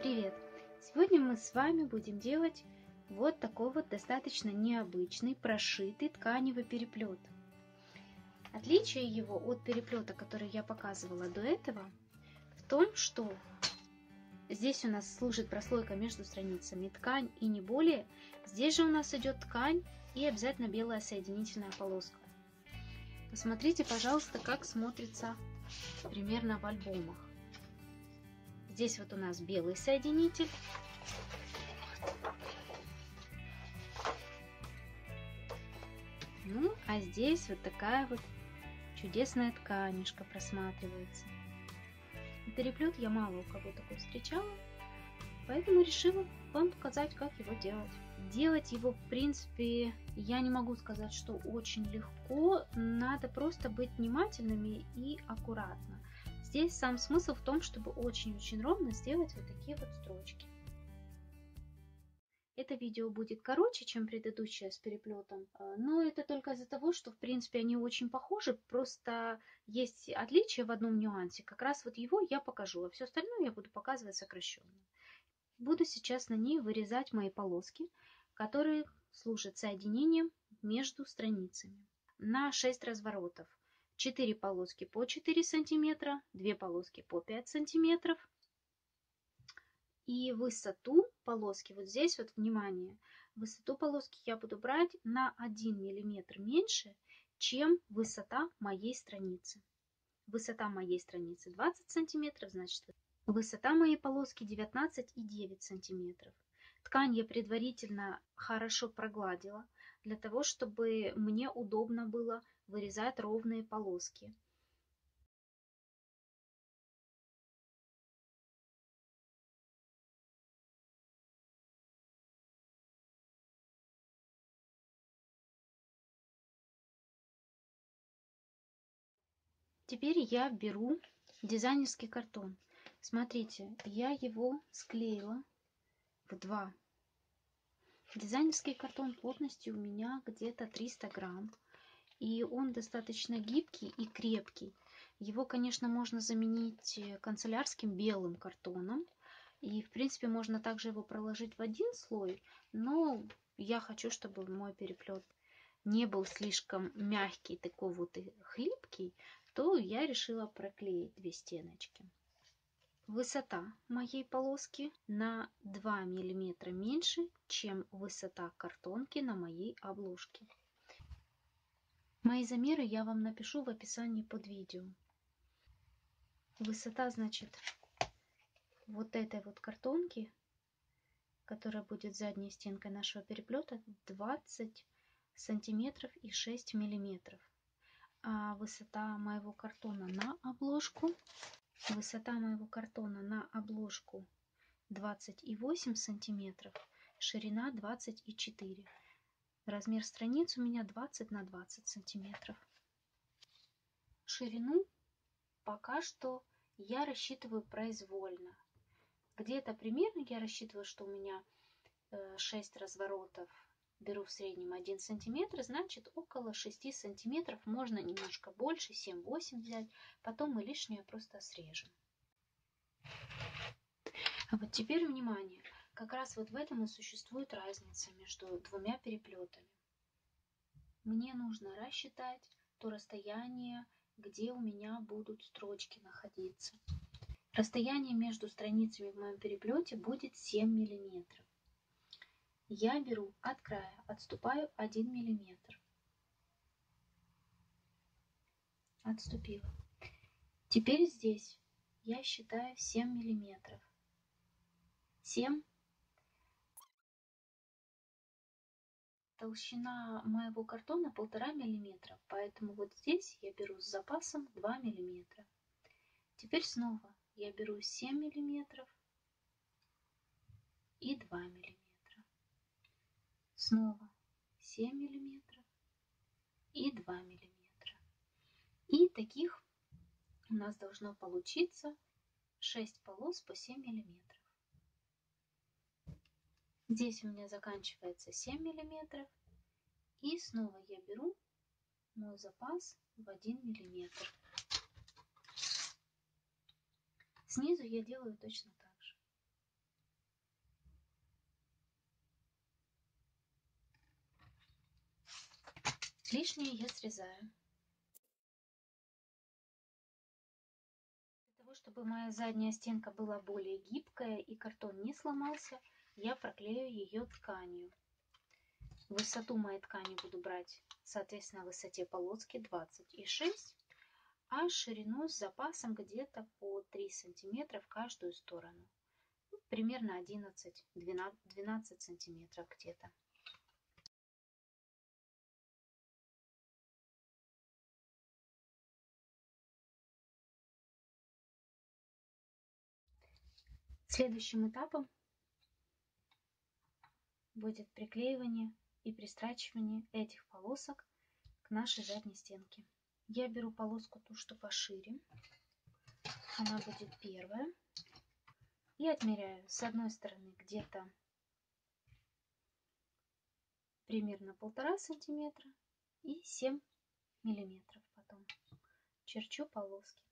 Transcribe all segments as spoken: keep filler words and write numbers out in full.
Привет! Сегодня мы с вами будем делать вот такой вот достаточно необычный прошитый тканевый переплет. Отличие его от переплета, который я показывала до этого, в том, что здесь у нас служит прослойка между страницами ткань и не более. Здесь же у нас идет ткань и обязательно белая соединительная полоска. Посмотрите, пожалуйста, как смотрится примерно в альбомах. Здесь вот у нас белый соединитель. Ну, а здесь вот такая вот чудесная тканюшка просматривается. Переплет я мало у кого такой встречала, поэтому решила вам показать, как его делать. Делать его, в принципе, я не могу сказать, что очень легко. Надо просто быть внимательными и аккуратно. Здесь сам смысл в том, чтобы очень-очень ровно сделать вот такие вот строчки. Это видео будет короче, чем предыдущее с переплетом, но это только из-за того, что в принципе они очень похожи, просто есть отличие в одном нюансе. Как раз вот его я покажу, а все остальное я буду показывать сокращенно. Буду сейчас на ней вырезать мои полоски, которые служат соединением между страницами. На шесть разворотов. четыре полоски по четыре сантиметра, две полоски по пять сантиметров. И высоту полоски, вот здесь вот, внимание, высоту полоски я буду брать на один миллиметр меньше, чем высота моей страницы. Высота моей страницы двадцать сантиметров, значит, высота моей полоски девятнадцать и девять сантиметров. Ткань я предварительно хорошо прогладила, для того, чтобы мне удобно было вырезать ровные полоски. Теперь я беру дизайнерский картон. Смотрите, я его склеила в два. Дизайнерский картон плотностью у меня где-то триста грамм. И он достаточно гибкий и крепкий. Его, конечно, можно заменить канцелярским белым картоном. И, в принципе, можно также его проложить в один слой. Но я хочу, чтобы мой переплет не был слишком мягкий, такой вот и хлипкий, то я решила проклеить две стеночки. Высота моей полоски на два миллиметра меньше, чем высота картонки на моей обложке. Мои замеры я вам напишу в описании под видео. Высота, значит, вот этой вот картонки, которая будет задней стенкой нашего переплета, двадцать сантиметров и шесть миллиметров. А высота моего картона на обложку, высота моего картона на обложку двадцать восемь сантиметров, ширина двадцать четыре. Размер страниц у меня двадцать на двадцать сантиметров. Ширину пока что я рассчитываю произвольно. Где-то примерно я рассчитываю, что у меня шесть разворотов. Беру в среднем один сантиметр, значит около шести сантиметров, можно немножко больше, семь-восемь взять, потом мы лишнее просто срежем. А вот теперь внимание, как раз вот в этом и существует разница между двумя переплетами. Мне нужно рассчитать то расстояние, где у меня будут строчки находиться. Расстояние между страницами в моем переплете будет семь миллиметров. Я беру от края, отступаю один миллиметр. Отступила. Теперь здесь я считаю семь миллиметров. семь. Толщина моего картона полтора миллиметра, поэтому вот здесь я беру с запасом два миллиметра. Теперь снова я беру семь миллиметров и два миллиметра. Снова семь миллиметров и два миллиметра. И таких у нас должно получиться шесть полос по семь миллиметров. Здесь у меня заканчивается семь миллиметров. И снова я беру мой запас в один миллиметр. Снизу я делаю точно так же. Лишнее я срезаю. Для того, чтобы моя задняя стенка была более гибкая и картон не сломался, я проклею ее тканью. Высоту моей ткани буду брать, соответственно, высоте полоски двадцать шесть, а ширину с запасом где-то по три сантиметра в каждую сторону. Ну, примерно одиннадцать-двенадцать сантиметров где-то. Следующим этапом будет приклеивание и пристрачивание этих полосок к нашей задней стенке. Я беру полоску ту, что пошире. Она будет первая. И отмеряю с одной стороны где-то примерно полтора сантиметра и семь миллиметров. Потом черчу полоски.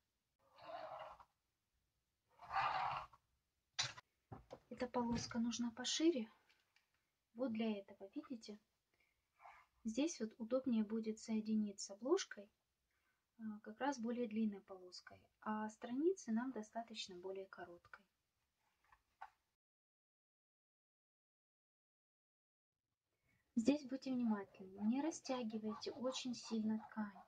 Эта полоска нужна пошире. Вот для этого, видите, здесь вот удобнее будет соединить с обложкой как раз более длинной полоской, а страницы нам достаточно более короткой. Здесь будьте внимательны, не растягивайте очень сильно ткань,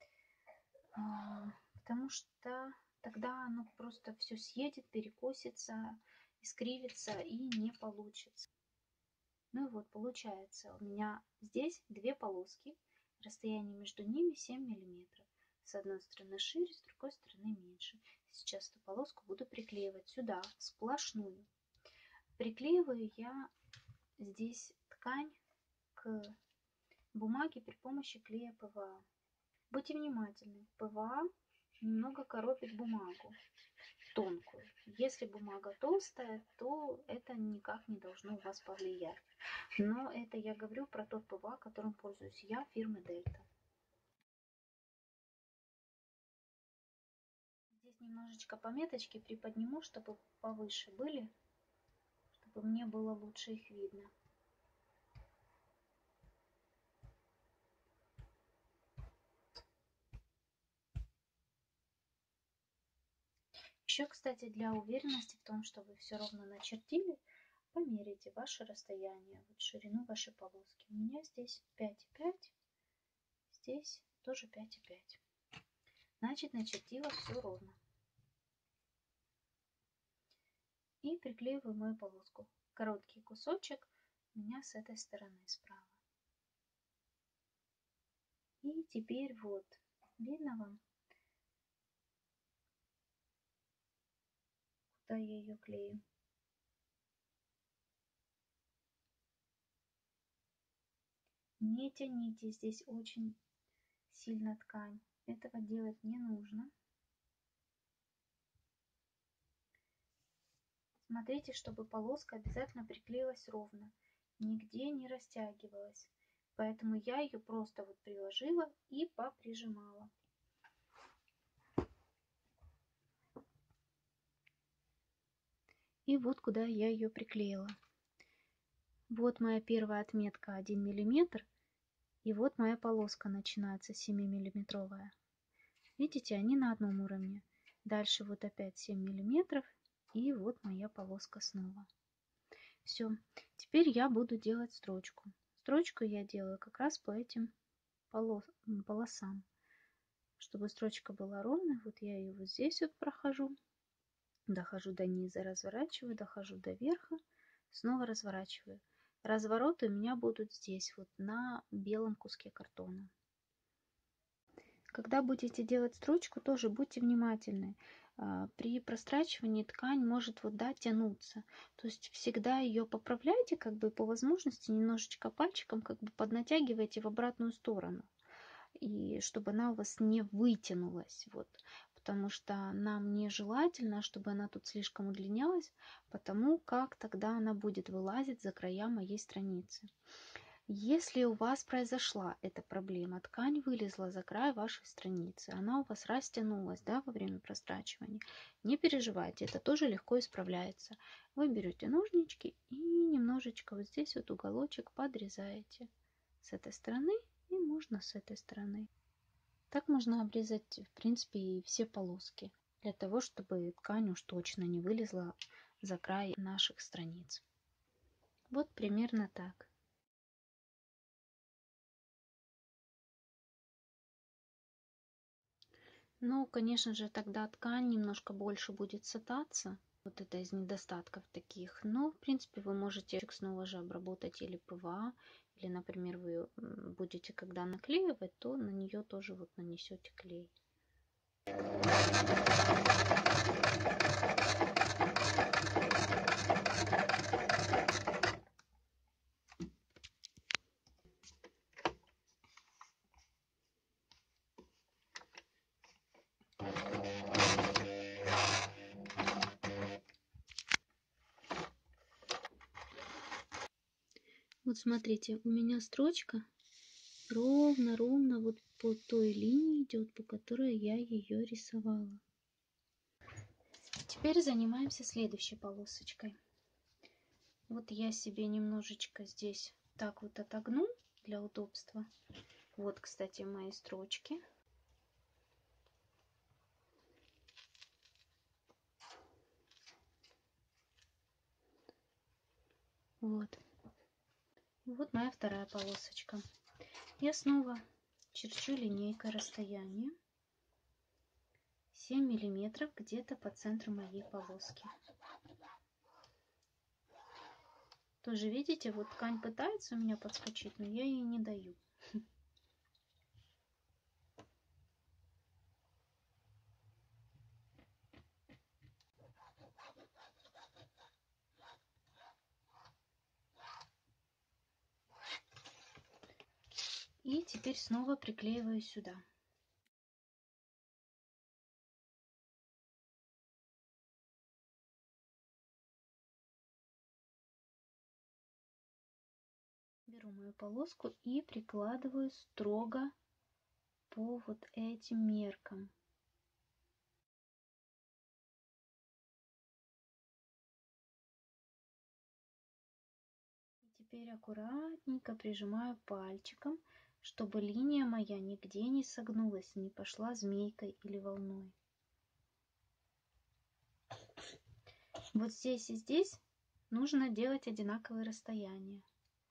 потому что тогда оно просто все съедет, перекосится, искривится и не получится. Ну и вот получается у меня здесь две полоски, расстояние между ними семь миллиметров. С одной стороны шире, с другой стороны меньше. Сейчас эту полоску буду приклеивать сюда, сплошную. Приклеиваю я здесь ткань к бумаге при помощи клея ПВА. Будьте внимательны, ПВА немного коробит бумагу тонкую. Если бумага толстая, то это никак не должно у вас повлиять. Но это я говорю про тот ПВА, которым пользуюсь я, фирмы Дельта. Здесь немножечко пометочки приподниму, чтобы повыше были, чтобы мне было лучше их видно. Еще, кстати, для уверенности в том, что вы все ровно начертили, померите ваше расстояние, вот ширину вашей полоски. У меня здесь пять и пять, здесь тоже пять и пять. Значит, начертила все ровно. И приклеиваю мою полоску. Короткий кусочек у меня с этой стороны справа. И теперь вот, видно вам, куда я ее клею? Не тяните здесь очень сильно ткань. Этого делать не нужно. Смотрите, чтобы полоска обязательно приклеилась ровно, нигде не растягивалась. Поэтому я ее просто вот приложила и поприжимала. И вот куда я ее приклеила. Вот моя первая отметка один миллиметр. И вот моя полоска начинается семимиллиметровая. Видите, они на одном уровне. Дальше вот опять семь миллиметров. И вот моя полоска снова. Все. Теперь я буду делать строчку. Строчку я делаю как раз по этим полос, полосам. Чтобы строчка была ровной, вот я ее вот здесь вот прохожу. Дохожу до низа, разворачиваю, дохожу до верха, снова разворачиваю. Развороты у меня будут здесь, вот на белом куске картона. Когда будете делать строчку, тоже будьте внимательны. При прострачивании ткань может вот, да, тянуться. То есть всегда ее поправляйте, как бы по возможности, немножечко пальчиком как бы поднатягивайте в обратную сторону. И чтобы она у вас не вытянулась. Вот. Потому что нам нежелательно, чтобы она тут слишком удлинялась, потому как тогда она будет вылазить за края моей страницы. Если у вас произошла эта проблема, ткань вылезла за край вашей страницы, она у вас растянулась, да, во время прострачивания, не переживайте, это тоже легко исправляется. Вы берете ножнички и немножечко вот здесь вот уголочек подрезаете с этой стороны И можно с этой стороны. Так можно обрезать, в принципе, и все полоски, для того, чтобы ткань уж точно не вылезла за край наших страниц. Вот примерно так. Ну, конечно же, тогда ткань немножко больше будет сататься. Вот это из недостатков таких. Но, в принципе, вы можете снова же обработать или ПВА, или, например, вы будете, когда наклеивать, то на нее тоже вот нанесете клей. Вот смотрите, у меня строчка ровно-ровно вот по той линии идет, по которой я ее рисовала. Теперь занимаемся следующей полосочкой. Вот я себе немножечко здесь так вот отогну для удобства. Вот, кстати, мои строчки. Вот. Вот моя вторая полосочка. Я снова черчу линейкой расстояние семь миллиметров где-то по центру моей полоски. Тоже видите, вот ткань пытается у меня подскочить, но я ей не даю. И теперь снова приклеиваю сюда. Беру мою полоску и прикладываю строго по вот этим меркам. И теперь аккуратненько прижимаю пальчиком, чтобы линия моя нигде не согнулась, не пошла змейкой или волной. Вот здесь и здесь нужно делать одинаковые расстояния.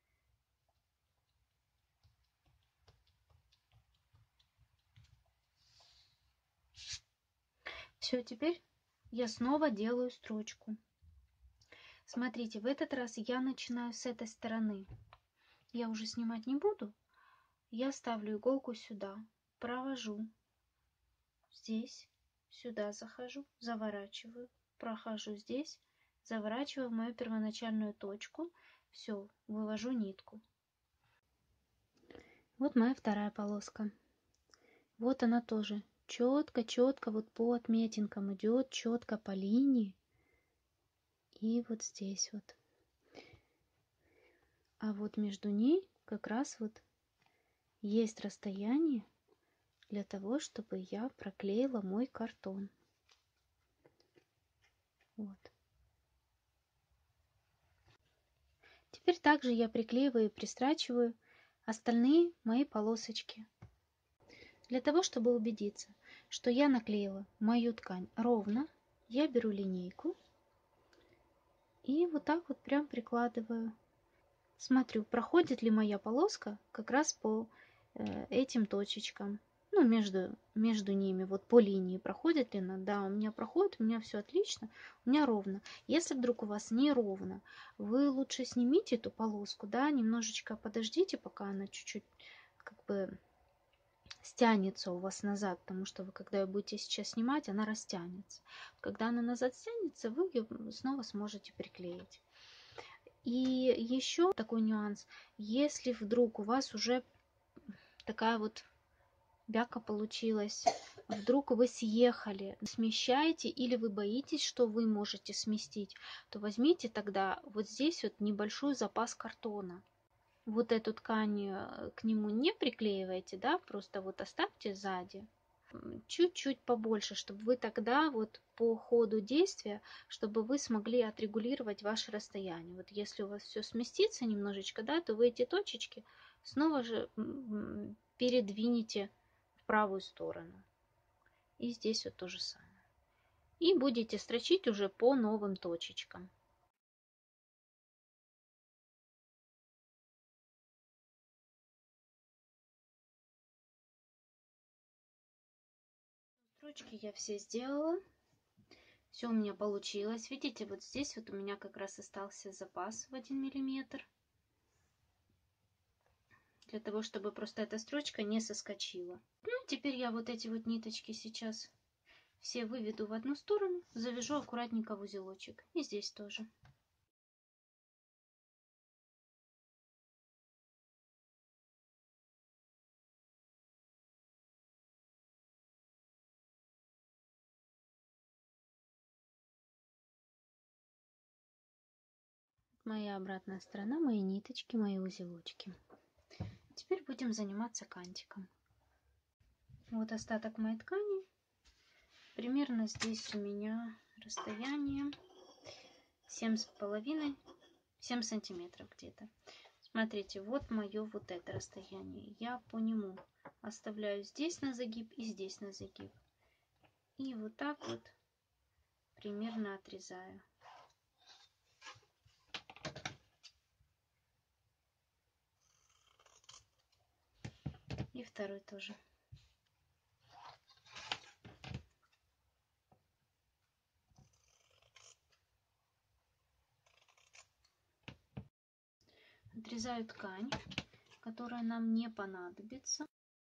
Все, теперь я снова делаю строчку. Смотрите, в этот раз я начинаю с этой стороны. Я уже снимать не буду. Я ставлю иголку сюда, провожу здесь, сюда захожу, заворачиваю, прохожу здесь, заворачиваю в мою первоначальную точку. Все, вывожу нитку. Вот моя вторая полоска. Вот она тоже. Четко-четко вот по отметинкам идет, четко по линии. И вот здесь вот. А вот между ней как раз вот есть расстояние для того, чтобы я проклеила мой картон. Вот. Теперь также я приклеиваю и пристрачиваю остальные мои полосочки. Для того, чтобы убедиться, что я наклеила мою ткань ровно, я беру линейку и вот так вот прям прикладываю. Смотрю, проходит ли моя полоска как раз по э, этим точечкам. Ну, между, между ними, вот по линии проходит ли она? Да, у меня проходит, у меня все отлично, у меня ровно. Если вдруг у вас не ровно, вы лучше снимите эту полоску, да, немножечко подождите, пока она чуть-чуть как бы стянется у вас назад, потому что вы, когда ее будете сейчас снимать, она растянется. Когда она назад стянется, вы ее снова сможете приклеить. И еще такой нюанс, если вдруг у вас уже такая вот бяка получилась, вдруг вы съехали, смещаете или вы боитесь, что вы можете сместить, то возьмите тогда вот здесь вот небольшой запас картона. Вот эту ткань к нему не приклеивайте, да, просто вот оставьте сзади чуть-чуть побольше, чтобы вы тогда вот по ходу действия, чтобы вы смогли отрегулировать ваше расстояние. Вот если у вас все сместится немножечко, да, то вы эти точечки снова же передвинете в правую сторону. И здесь вот то же самое. И будете строчить уже по новым точечкам. Строчки я все сделала. Все у меня получилось. Видите, вот здесь вот у меня как раз остался запас в один миллиметр. Для того, чтобы просто эта строчка не соскочила. Ну, теперь я вот эти вот ниточки сейчас все выведу в одну сторону, завяжу аккуратненько в узелочек. И здесь тоже. Моя обратная сторона, мои ниточки, мои узелочки. Теперь будем заниматься кантиком. Вот остаток моей ткани. Примерно здесь у меня расстояние семь с половиной, семь сантиметров где-то. Смотрите, вот мое вот это расстояние. Я по нему оставляю здесь на загиб и здесь на загиб. И вот так вот примерно отрезаю. И второй тоже. Отрезаю ткань, которая нам не понадобится.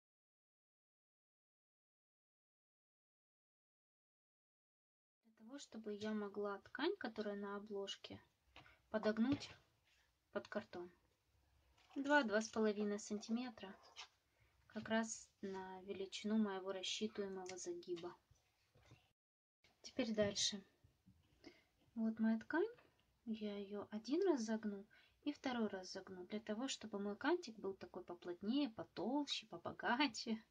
Для того, чтобы я могла ткань, которая на обложке, подогнуть под картон. два-два с половиной сантиметра. Как раз на величину моего рассчитываемого загиба. Теперь дальше. Вот моя ткань. Я ее один раз загну и второй раз загну. Для того, чтобы мой кантик был такой поплотнее, потолще, побогаче.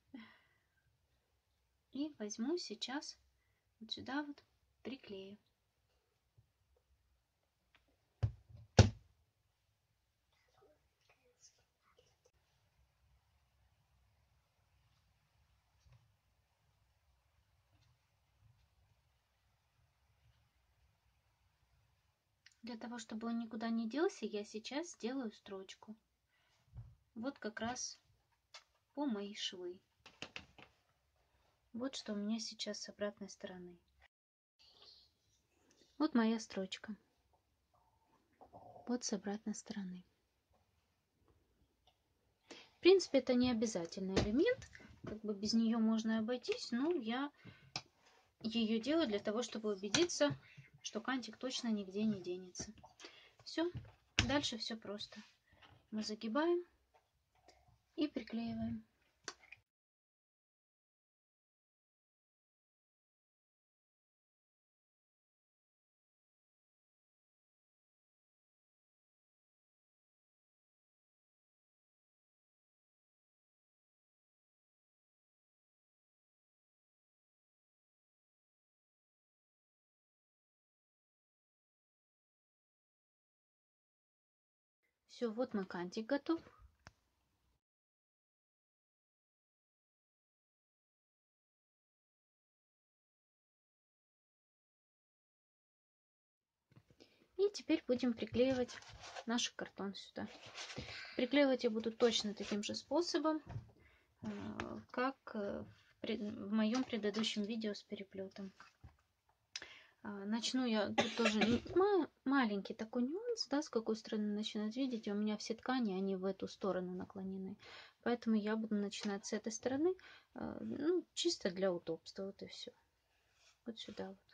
И возьму сейчас вот сюда вот приклею. Для того, чтобы он никуда не делся, я сейчас сделаю строчку. Вот как раз по мои швы. Вот что у меня сейчас с обратной стороны. Вот моя строчка. Вот с обратной стороны. В принципе, это не обязательный элемент. Как бы без нее можно обойтись, но я ее делаю для того, чтобы убедиться, что кантик точно нигде не денется. Все. Дальше все просто. Мы загибаем и приклеиваем. Все, вот мой кантик готов. И теперь будем приклеивать наш картон сюда. Приклеивать я буду точно таким же способом, как в моем предыдущем видео с переплетом. Начну я, тут тоже маленький такой нюанс, да, с какой стороны начинать. Видите, у меня все ткани, они в эту сторону наклонены. Поэтому я буду начинать с этой стороны, ну, чисто для удобства, вот и все. Вот сюда вот.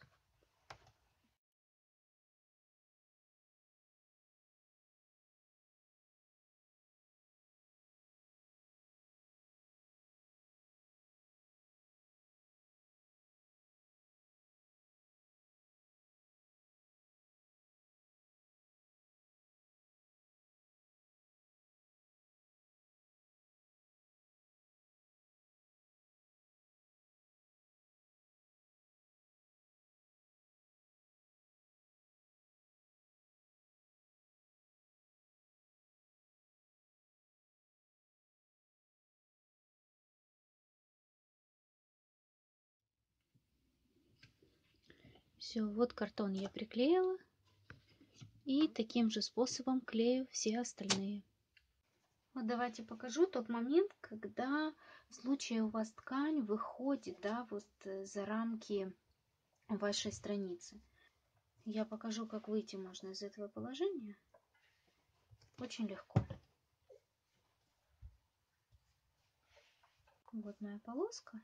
Все, вот картон я приклеила. И таким же способом клею все остальные. Вот давайте покажу тот момент, когда в случае у вас ткань выходит, да, вот за рамки вашей страницы. Я покажу, как выйти можно из этого положения. Очень легко. Вот моя полоска.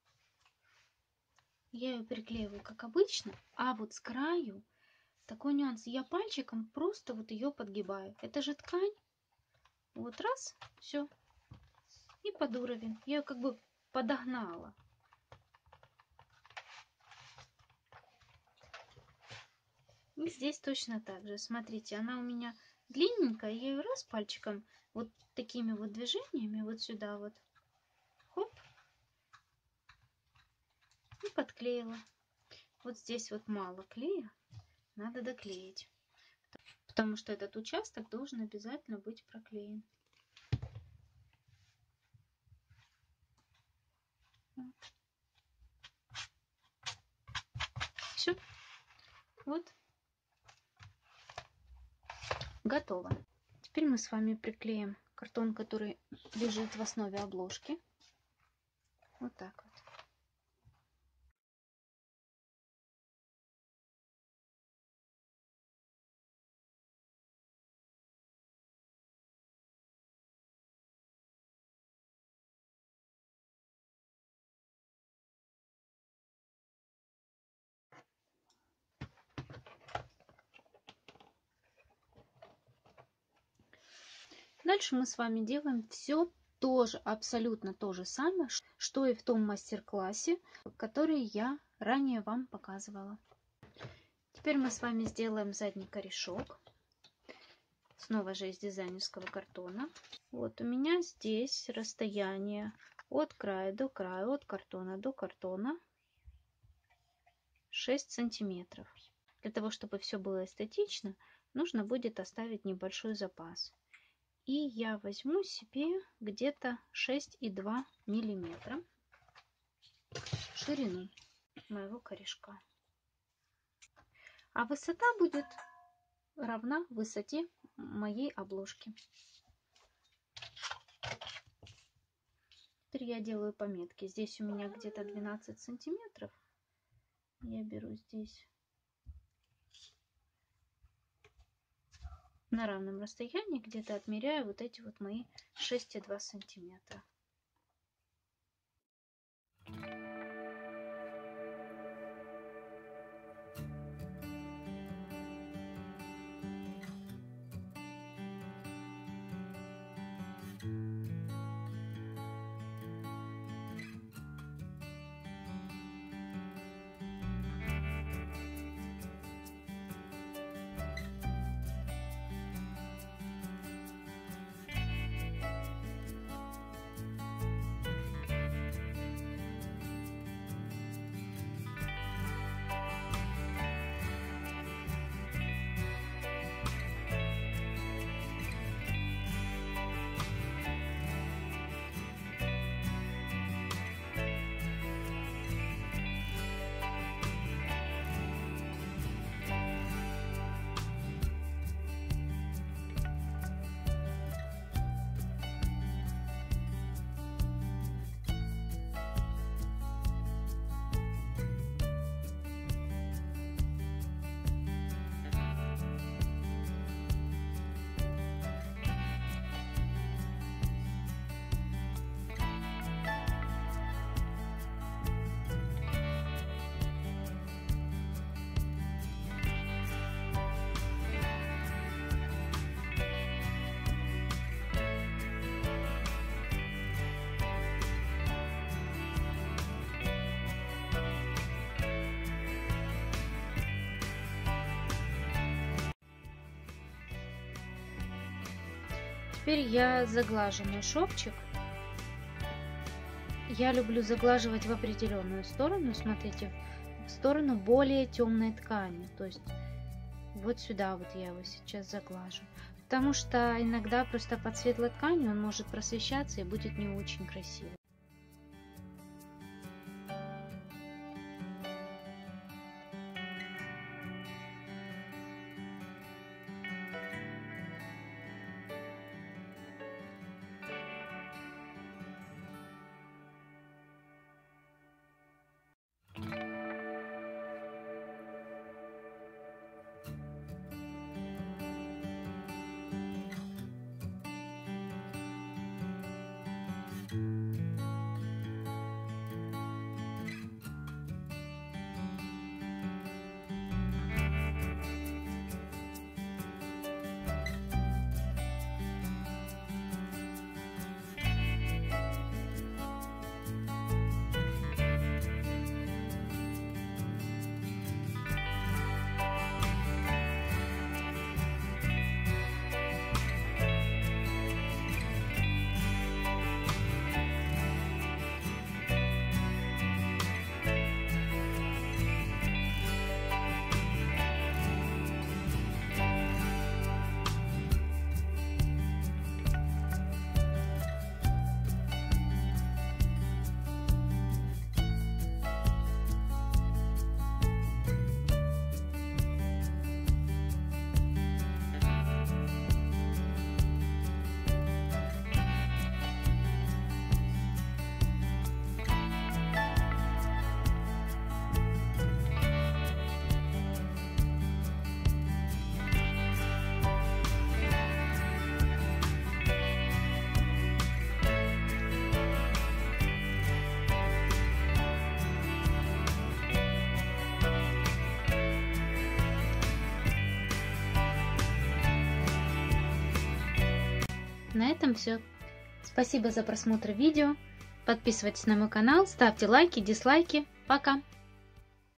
Я ее приклеиваю как обычно, а вот с краю такой нюанс. Я пальчиком просто вот ее подгибаю. Это же ткань. Вот раз, все. И под уровень. Я ее как бы подогнала. И здесь точно так же. Смотрите, она у меня длинненькая. Я ее раз пальчиком вот такими вот движениями вот сюда вот. Хоп. И подклеила. Вот здесь вот мало клея. Надо доклеить. Потому что этот участок должен обязательно быть проклеен. Все. Вот. Готово. Теперь мы с вами приклеим картон, который лежит в основе обложки. Вот так вот. Дальше мы с вами делаем все тоже, абсолютно то же самое, что и в том мастер-классе, который я ранее вам показывала. Теперь мы с вами сделаем задний корешок. Снова же из дизайнерского картона. Вот у меня здесь расстояние от края до края, от картона до картона шесть сантиметров. Для того, чтобы все было эстетично, нужно будет оставить небольшой запас. И я возьму себе где-то шесть и два миллиметра ширину моего корешка. А высота будет равна высоте моей обложки. Теперь я делаю пометки. Здесь у меня где-то двенадцать сантиметров. Я беру здесь на равном расстоянии, где-то отмеряю вот эти вот мои шесть и два сантиметра. Теперь я заглажу мой шовчик. Я люблю заглаживать в определенную сторону. Смотрите, в сторону более темной ткани. То есть вот сюда вот я его сейчас заглажу. Потому что иногда просто под светлой тканью он может просвещаться и будет не очень красиво. На этом все. Спасибо за просмотр видео. Подписывайтесь на мой канал, ставьте лайки, дизлайки. Пока!